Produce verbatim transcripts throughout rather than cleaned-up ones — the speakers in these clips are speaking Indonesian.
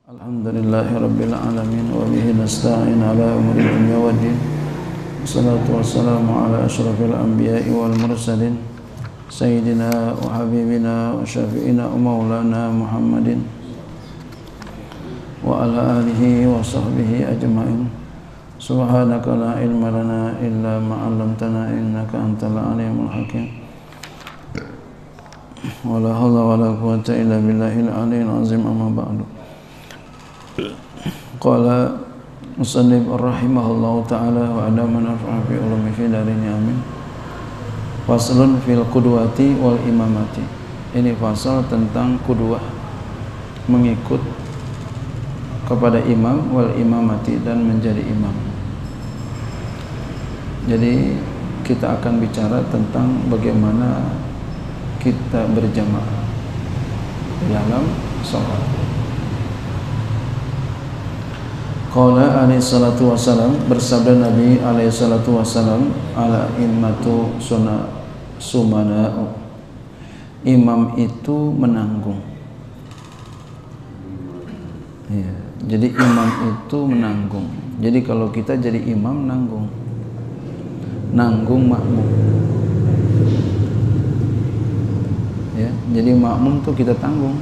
Alhamdulillahi rabbil alamin wa bihi nasta'in ala umuri dunya waddin. Wassalatu wassalamu ala asyrafil anbiya'i wal mursalin sayyidina wa habibina wa syafi'ina wa maulana Muhammadin wa ala alihi wa sahbihi ajma'in. Subhanaka la ilma lana illa ma 'allamtana innaka antal alimul hakim. Wa la haula wa la quwwata illa billahil aliyyil azim. Amma ba'du. Qala musannif rahimahullahu ta'ala wa ala man nafa'a fi ulumi fi darini amin. Faslun fil qudwati wal imamati. Ini fasal tentang qudwah, mengikut kepada imam, wal imamati, dan menjadi imam. Jadi kita akan bicara tentang bagaimana kita berjamaah dalam sholat. Qala alaihi salatu wassalam, bersabda Nabi alaihi salatu wassalam, ala immatu suna sumana'u, imam itu menanggung. Ya, jadi imam itu menanggung. Jadi kalau kita jadi imam, nanggung nanggung makmum. Ya, jadi makmum tuh kita tanggung.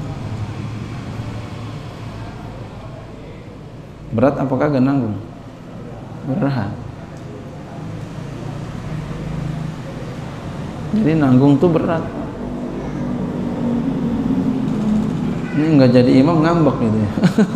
Berat apa kagak nanggung? Berat. Jadi nanggung tuh berat. Ini nggak jadi imam ngambek gitu ya.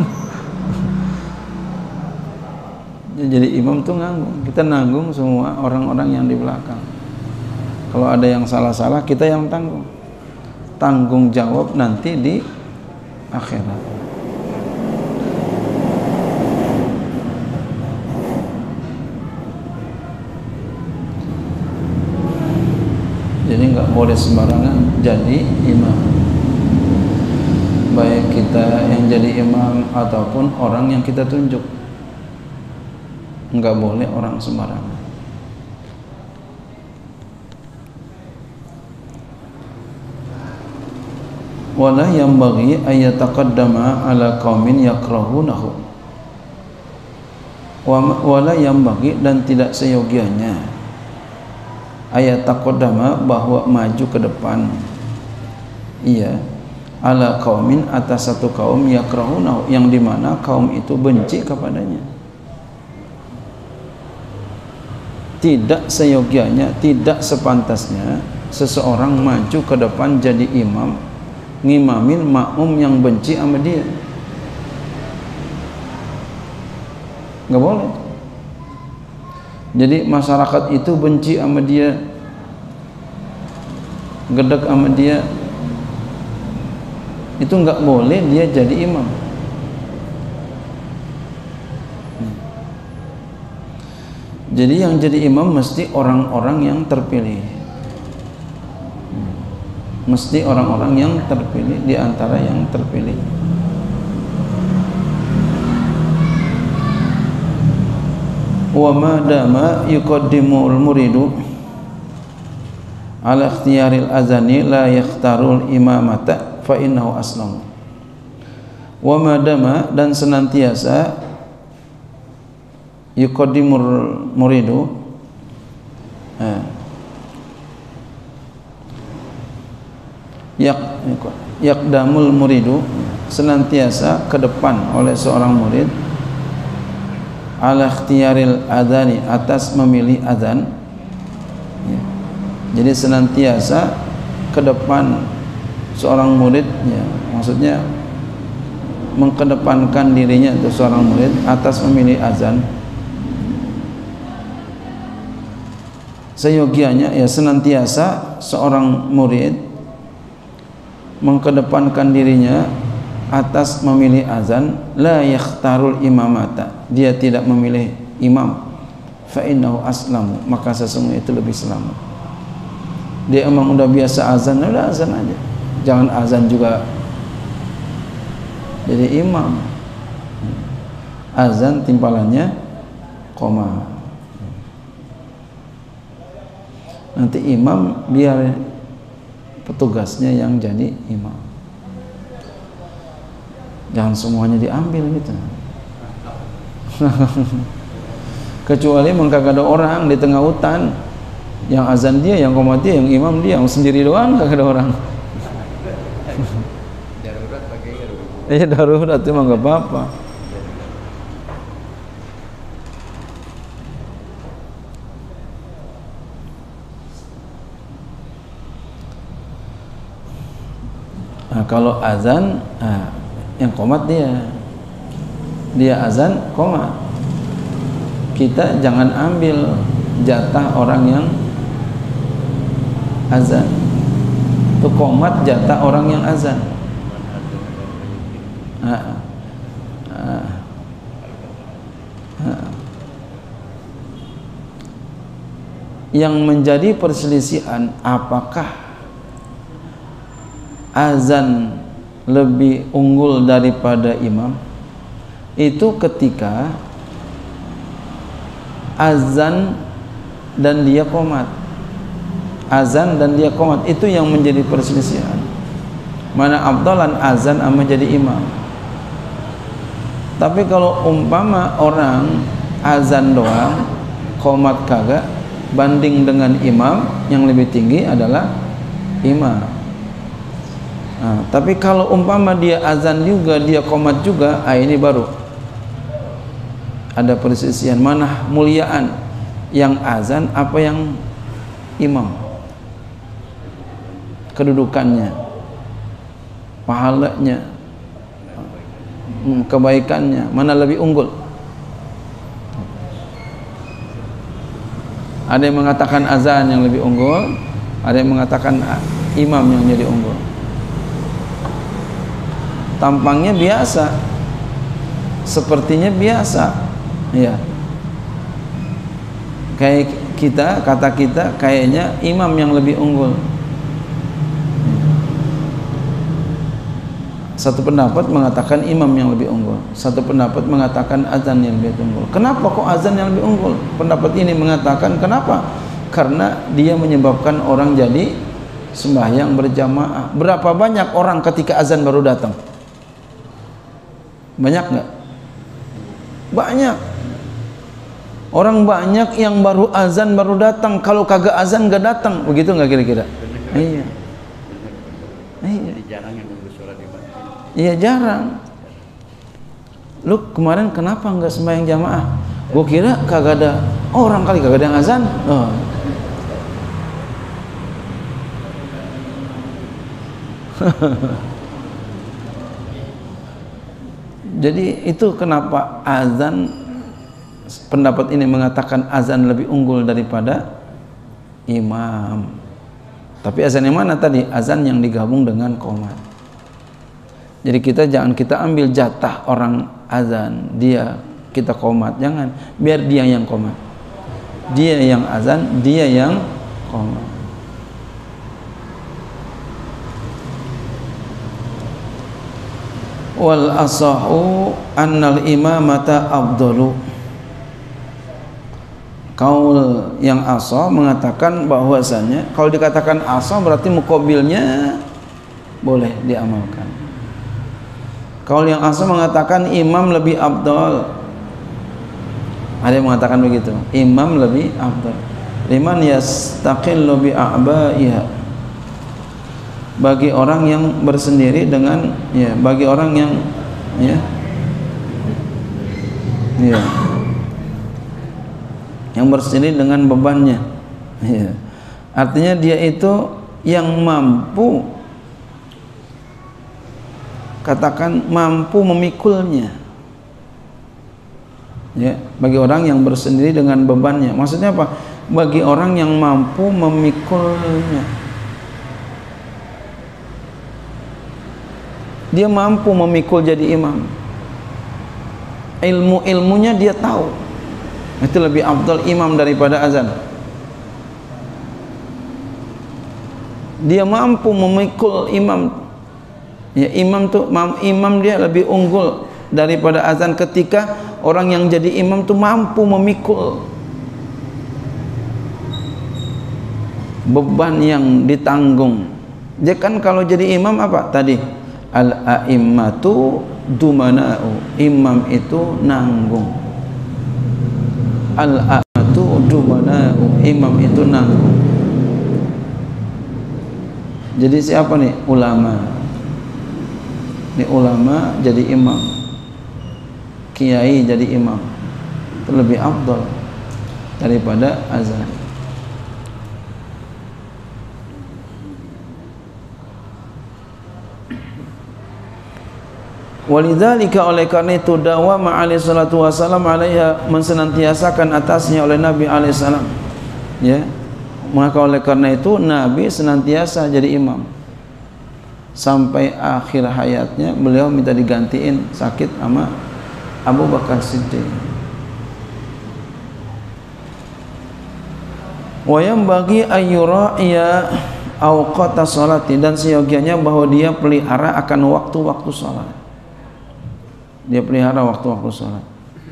Jadi imam tuh nanggung. Kita nanggung semua orang-orang yang di belakang. Kalau ada yang salah-salah, kita yang tanggung. Tanggung jawab nanti di akhirat. Jadi nggak boleh sembarangan jadi imam, baik kita yang jadi imam ataupun orang yang kita tunjuk. Nggak boleh orang sembarangan. Wala yanbaghi ay yataqaddama ala qaumin yakrahunahu. Wala yanbaghi, dan tidak seyogianya, ayat taqaddama, bahwa maju ke depan, iya, ala qaumin, atas satu kaum, yakrahunahu, yang dimana kaum itu benci kepadanya. Tidak seyogianya, tidak sepantasnya seseorang maju ke depan jadi imam, ngimamin makmum yang benci sama dia. Nggak boleh. Jadi masyarakat itu benci sama dia, gedek sama dia, itu nggak boleh dia jadi imam. Jadi yang jadi imam mesti orang-orang yang terpilih, mesti orang-orang yang terpilih, di antara yang terpilih. Wa ma dama yuqaddimul muridu ala ikhtiyaril azani la yakhtarul imamata fa innahu aslam. Wa ma dama, dan senantiasa, yuqaddimul muridu, eh, yak yakdamul muridu, senantiasa ke depan oleh seorang murid, ala ikhtiyaril adhani, atas memilih azan, ya. Jadi senantiasa ke depan seorang murid, ya, maksudnya mengkedepankan dirinya itu seorang murid atas memilih azan. Seyogianya, ya, senantiasa seorang murid mengkedepankan dirinya atas memilih azan, la yakhtarul imamata, dia tidak memilih imam, fa innahu aslamu, maka sesungguhnya itu lebih selamat. Dia emang udah biasa azan, udah azan aja, jangan azan juga jadi imam. Azan timpalannya koma, nanti imam biar petugasnya yang jadi imam. Jangan semuanya diambil gitu. Kecuali mengkagak ada orang di tengah hutan, yang azan dia, yang qomat dia, yang imam dia, yang sendiri doang kagak ada orang. Darurat pakai darurat. Iya darurat itu mah nggak apa-apa. Nah, kalau azan, nah, yang qomat dia, dia azan qomat. Kita jangan ambil jatah orang yang azan. Itu qomat jatah orang yang azan. Nah, nah, nah. Yang menjadi perselisihan, apakah azan lebih unggul daripada imam? Itu ketika azan dan dia qomat. Azan dan dia qomat itu yang menjadi perselisihan. Mana afdalan azan sama jadi imam. Tapi kalau umpama orang azan doang, qomat kagak, banding dengan imam, yang lebih tinggi adalah imam. Nah, tapi kalau umpama dia azan juga, dia qomat juga, ah ini baru ada perselisihan, mana muliaan, yang azan apa yang imam, kedudukannya, pahalanya, kebaikannya, mana lebih unggul. Ada yang mengatakan azan yang lebih unggul, ada yang mengatakan imam yang jadi unggul. Tampangnya biasa, sepertinya biasa, ya. Kayak kita, kata kita, kayaknya imam yang lebih unggul. Satu pendapat mengatakan imam yang lebih unggul, satu pendapat mengatakan azan yang lebih unggul. Kenapa kok azan yang lebih unggul? Pendapat ini mengatakan kenapa? Karena dia menyebabkan orang jadi sembahyang berjamaah. Berapa banyak orang ketika azan baru datang? Banyak nggak? Banyak. Orang banyak yang baru azan baru datang. Kalau kagak azan nggak datang, begitu nggak kira-kira? Iya. Iya. Jarang yang nunggu sholat di masjid. Iya jarang. Lu kemarin kenapa nggak sembahyang jamaah? Gua kira kagak ada orang kali, kagak ada yang azan. Oh. Jadi itu kenapa azan, pendapat ini mengatakan azan lebih unggul daripada imam. Tapi azan yang mana tadi? Azan yang digabung dengan qomat. Jadi kita jangan kita ambil jatah orang azan, dia kita qomat, jangan. Biar dia yang qomat, dia yang azan, dia yang qomat. Wal asahu annal imamata afdalu. Kaul yang asah mengatakan bahwasanya, kalau dikatakan asah berarti muqabilnya boleh diamalkan. Kaul yang asah mengatakan imam lebih afdal. Ada yang mengatakan begitu, imam lebih afdal. Liman yastaqillu bi a'baiha, bagi orang yang bersendiri dengan, ya, bagi orang yang, ya, ya, yang bersendiri dengan bebannya, ya. Artinya dia itu yang mampu, katakan mampu memikulnya, ya, bagi orang yang bersendiri dengan bebannya. Maksudnya apa? Bagi orang yang mampu memikulnya. Dia mampu memikul jadi imam, ilmu-ilmunya dia tahu, itu lebih afdal imam daripada azan. Dia mampu memikul imam, ya, imam tuh imam dia lebih unggul daripada azan ketika orang yang jadi imam tuh mampu memikul beban yang ditanggung. Dia kan kalau jadi imam apa tadi? Al-a'immatu dumana'u, imam itu nanggung. Al-a'matu dumana'u, imam itu nanggung. Jadi siapa nih? Ulama. Ini ulama jadi imam, kiai jadi imam, itu lebih afdal daripada azan. Walidzalika, oleh karena itu, dawama alaihi salatu wasalam alaiha, mensenantiasakan atasnya oleh Nabi alaihi salam, ya. Maka oleh karena itu Nabi senantiasa jadi imam sampai akhir hayatnya. Beliau minta digantiin sakit sama Abu Bakar Siddiq. Wa yanbaghi ayyura'iya awqata sholati, dan seyogianya bahwa dia pelihara akan waktu-waktu sholat. Dia pelihara waktu-waktu sholat,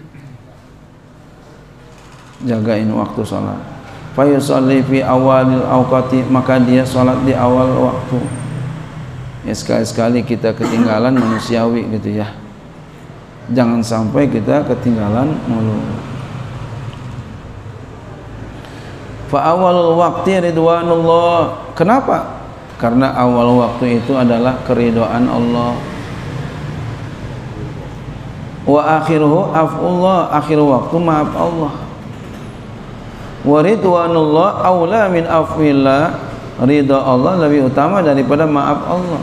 jagain waktu sholat. Fa yusalli fi awalil awqati, maka dia sholat di awal waktu. Ya, sekali-sekali kita ketinggalan manusiawi gitu ya, jangan sampai kita ketinggalan mulu. Fa awalul waqti ridwanullah, kenapa? Karena awal waktu itu adalah keridhaan Allah. Wa akhiruhu afullah, akhir waktu maaf Allah. Wa ridwanullah aula min afwillah, ridha Allah lebih utama daripada maaf Allah.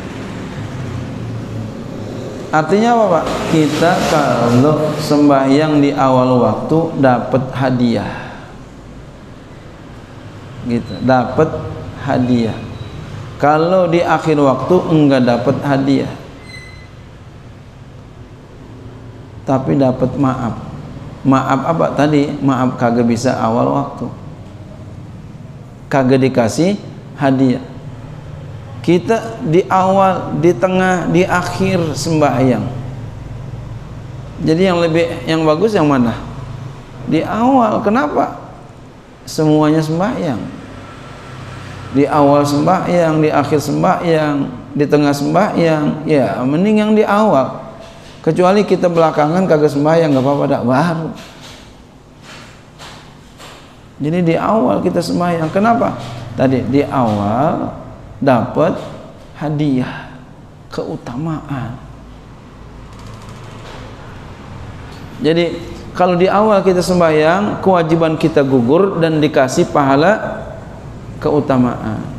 Artinya apa, Pak? Kita kalau sembahyang di awal waktu dapat hadiah, gitu, dapat hadiah. Kalau di akhir waktu enggak dapat hadiah, tapi dapat maaf. Maaf apa tadi? Maaf kagak bisa awal waktu, kagak dikasih hadiah. Kita di awal, di tengah, di akhir sembahyang. Jadi yang lebih, yang bagus yang mana? Di awal. Kenapa? Semuanya sembahyang. Di awal sembahyang, di akhir sembahyang, di tengah sembahyang. Ya, mending yang di awal. Kecuali kita belakangan kagak sembahyang, nggak apa-apa, dak baru. Jadi di awal kita sembahyang. Kenapa? Tadi di awal dapat hadiah, keutamaan. Jadi kalau di awal kita sembahyang, kewajiban kita gugur dan dikasih pahala keutamaan.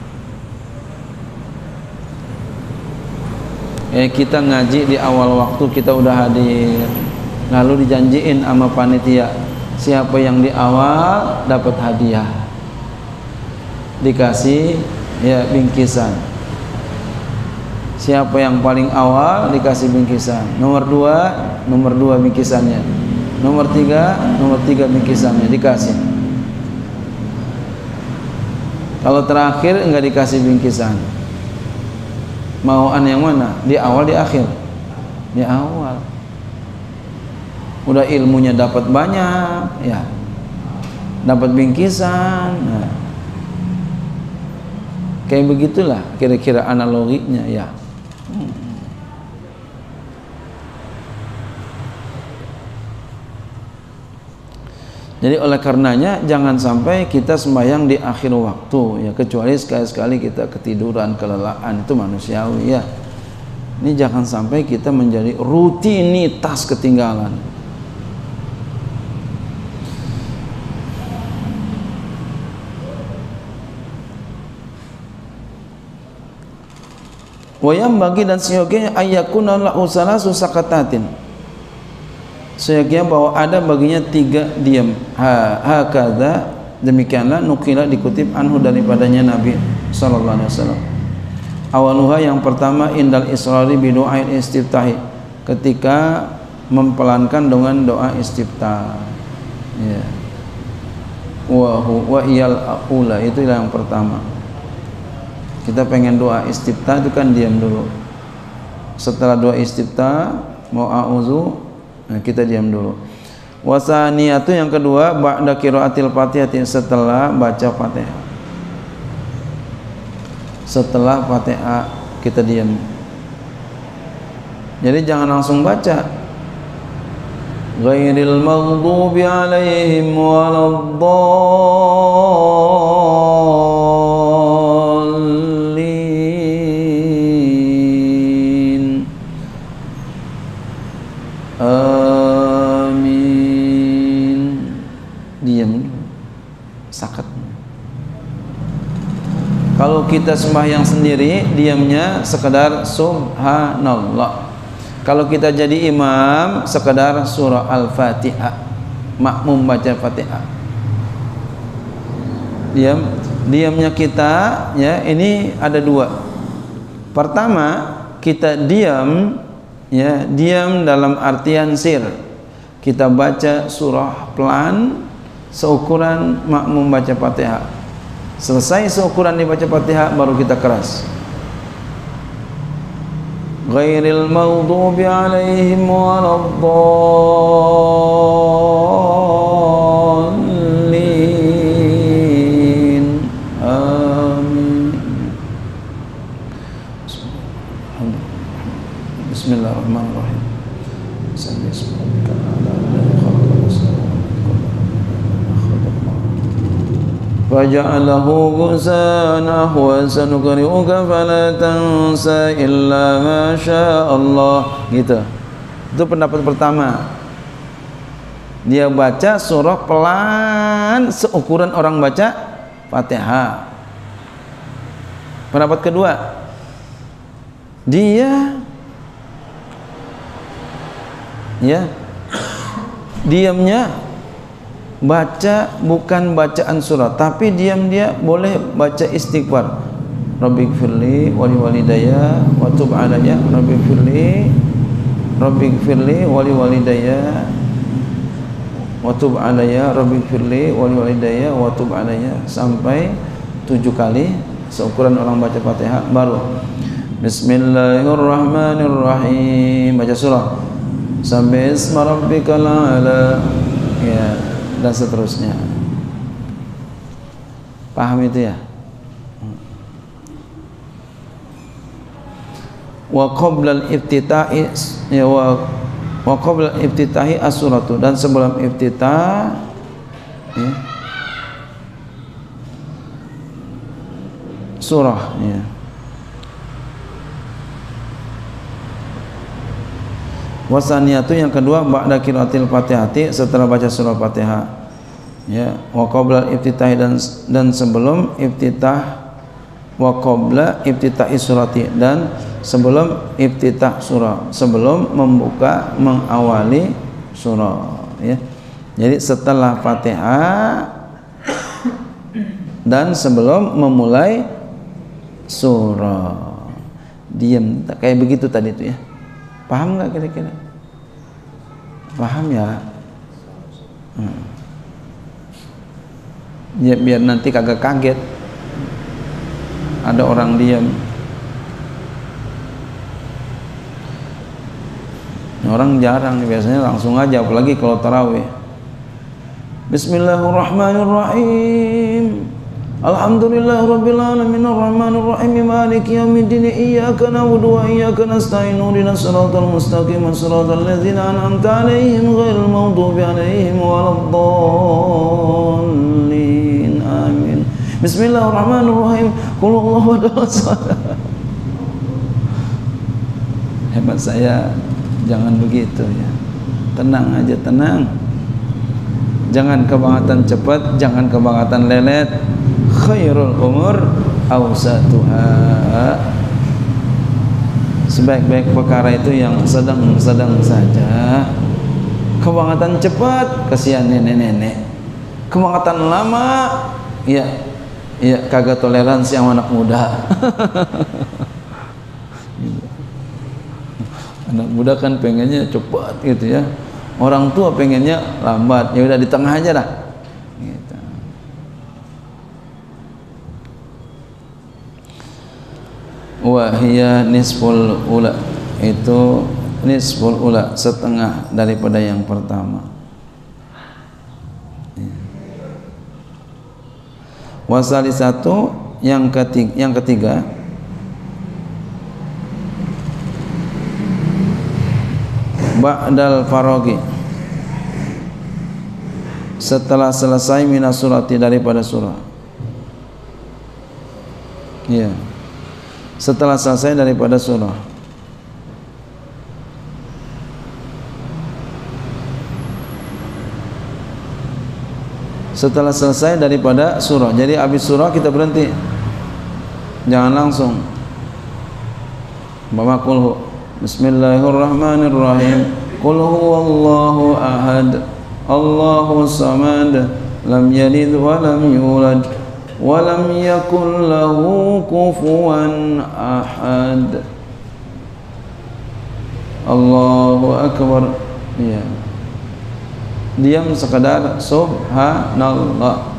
Eh, kita ngaji di awal waktu kita udah hadir, lalu dijanjiin sama panitia, siapa yang di awal dapat hadiah, dikasih ya bingkisan. Siapa yang paling awal dikasih bingkisan. Nomor dua, nomor dua bingkisannya. Nomor tiga, nomor tiga bingkisannya dikasih. Kalau terakhir enggak dikasih bingkisan. Mauan yang mana? Di awal, di akhir? Di awal. Udah ilmunya dapat banyak, ya, dapat bingkisan. Nah, kayak begitulah kira-kira analoginya, ya. Hmm. Jadi oleh karenanya jangan sampai kita sembahyang di akhir waktu, ya, kecuali sekali-sekali kita ketiduran, kelelahan, itu manusiawi, ya. Ini jangan sampai kita menjadi rutinitas ketinggalan. Wayam bagi dan seyogianya ayyakuna lahu salasu sakatatin, seyogianya bahwa ada baginya tiga diam. Ha hakadha, demikianlah nukila dikutip anhu daripadanya Nabi sallallahu alaihi wasallam. Awaluha, yang pertama, indal israri bi du'ail istiftahi, ketika mempelankan dengan doa istiftah, ya. Wa huwa iyal ula, itu yang pertama. Kita pengen doa istiftah itu kan diam dulu. Setelah doa istiftah mau a'udzu, nah kita diam dulu. Wasaniyatu, yang kedua, ba'da qiraatil Fatihah, setelah baca Fatihah. Setelah Fatihah kita diam. Jadi jangan langsung baca. Ghairil maghdubi alaihim waladdallin. Amin. Diam dulu. Sakat. Kalau kita sembahyang sendiri, diamnya sekedar subhanallah. Kalau kita jadi imam, sekedar surah Al-Fatihah, makmum baca Fatihah. Diam, diamnya kita ya ini ada dua. Pertama, kita diam ya, diam dalam artian sir. Kita baca surah pelan seukuran makmum baca Fatihah. Selesai seukuran dibaca Fatihah baru kita keras. Ghairil maghdubi alaihim waladdallin. Amin. Bismillahirrahmanirrahim. Faja'alahu ghusana wa sanukri'uka fala tansa illa ma Allah. Gitu. Itu pendapat pertama. Dia baca surah pelan seukuran orang baca Fatihah. Pendapat kedua, dia ya diamnya baca bukan bacaan surah, tapi diam dia boleh baca istighfar. Rabbighfirli wa liwalidayya wa tub alayya. Rabbighfirli Rabbighfirli wa liwalidayya wa tub alayya. Rabbighfirli wa liwalidayya wa tub alayya sampai tujuh kali seukuran orang baca Fatihah. Baru Bismillahirrahmanirrahim baca surah sampai isma rabbikal a'la ya, dan seterusnya. Paham itu ya? Wa qabla al-iftitahi ya wa wa qabla al-iftitahi as-suratu, dan sebelum iftitah ya, surah ya. Wasaniyatu yang kedua ba'da qiraatil Fatihati, setelah baca surah Fatihah ya, wa qabla iftitah, dan dan sebelum iftitah, wa qabla iftitahi surati, dan sebelum iftitah surah, sebelum membuka mengawali surah ya. Jadi setelah Fatihah dan sebelum memulai surah. Diam kayak begitu tadi itu ya. Paham nggak kira-kira? Paham ya? Hmm. Ya biar nanti kagak kaget ada orang diam. Orang jarang, biasanya langsung aja, apalagi kalau tarawih. Bismillahirrahmanirrahim. Alhamdulillahirabbil alamin arrahmanir rahim maliki yaumiddin iyyaka na'budu wa iyyaka nasta'in ihdinas siratal mustaqim siratal ladzina an'amta 'alaihim ghairil maghdubi 'alaihim waladdallin. Amin. Bismillahirrahmanirrahim. Qul huwallahu ahad. Hebat saya, jangan begitu ya. Tenang aja, tenang. Jangan kebangetan cepat, jangan kebangetan lelet. Khairul umur awsatuha. Sebaik-baik perkara itu yang sedang-sedang saja. Kebangetan cepat, kasihan nenek-nenek. Kebangetan lama, ya, ya kagak toleransi sama anak muda. Anak muda kan pengennya cepat gitu ya. Orang tua pengennya lambat. Ya udah di tengah aja dah. Wahia nisful ula, itu nisful ula, setengah daripada yang pertama. Wasali satu, yang ketiga, yang ketiga ba'dal faraghi, setelah selesai minas surati, daripada surah. Ya, setelah selesai daripada surah. Setelah selesai daripada surah. Jadi habis surah kita berhenti, jangan langsung. Bapak qul bismillahirrahmanirrahim, qul huwallahu ahad, Allahu samad, lam yalid wa lam yulad wa lam yakul lahu kufuwan ahad. Allahu akbar. Ya, diam sekadar subhanallah,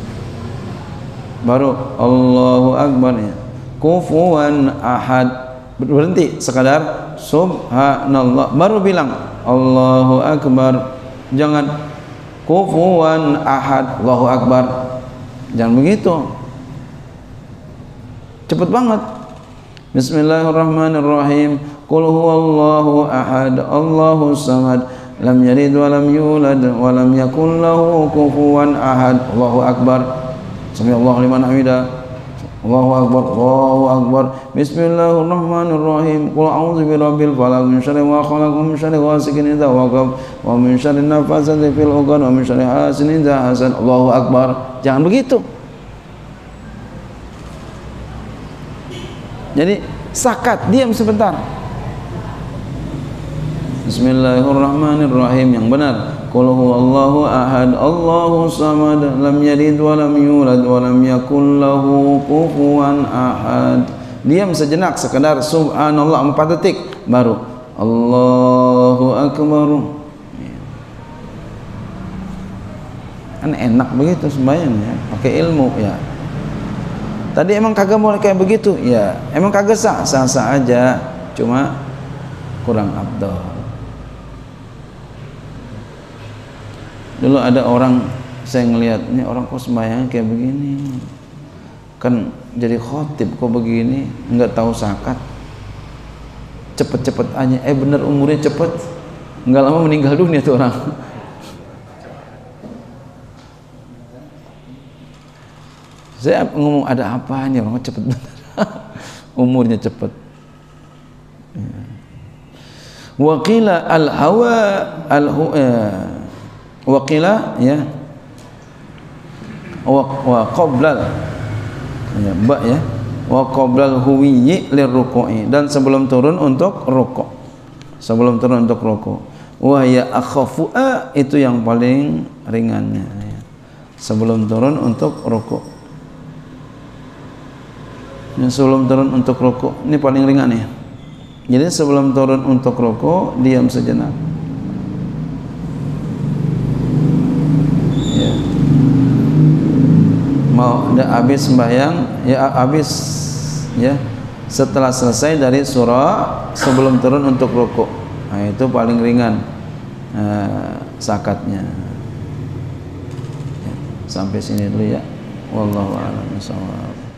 baru Allahu akbar. Ya, kufuwan ahad, berhenti sekadar subhanallah, baru bilang Allahu akbar. Jangan kufuwan ahad Allahu akbar, jangan begitu, cepet banget. Bismillahirrahmanirrahim, qul huwallahu ahad, Allahu samad, lam yalid wa lam yulad wa lam yakul lahu kufuwan ahad. Allahu akbar. Sami'allahu liman hamidah. Allahu akbar, Allahu akbar. Bismillahirrahmanirrahim, qul a'udzu birabbil falaq, min syarri ma khalaq, min syarri ghasiqin idza waqab, wa min syarri nafatsati fil 'uqad, wa min syarri hasidin idza hasad. Allahu akbar. Jangan begitu. Jadi sakat, diam sebentar. Bismillahirrahmanirrahim yang benar. Qul huwallahu ahad, Allahu samad, lam yalid wa lam yulad wa lam yakul lahu kufuwan ahad. Diam sejenak sekedar subhanallah empat detik, baru Allahu akbar. Kan enak begitu sembahyang ya, pakai ilmu ya. Tadi emang kagak boleh kayak begitu ya, emang kagak sah, sah-sah aja, cuma kurang afdal. Dulu ada orang, saya ngelihat ini orang kok sembahyang kayak begini, kan jadi khotib kok begini, nggak tahu zakat, cepet-cepet aja. Eh bener umurnya cepet, nggak lama meninggal dunia tuh orang. Saya ngomong ada apanya, orang cepet bener. Umurnya cepet. Waqila al-hawa al-huwa, waqila ya, wa qablal ya, ba ya, wa qablal huwiyyi lirruku'i, dan sebelum turun untuk rukuk, sebelum turun untuk rukuk. Wa ya akhafu, itu yang paling ringannya ya, sebelum turun untuk rukuk. Yang sebelum turun untuk rukuk ini paling ringan ya. Jadi sebelum turun untuk rukuk diam sejenak. Ya. Mau udah habis sembahyang ya, habis ya, setelah selesai dari surah sebelum turun untuk rukuk. Nah, itu paling ringan nah, zakatnya. Ya. Sampai sini dulu ya. Wallahu a'lam bishawab.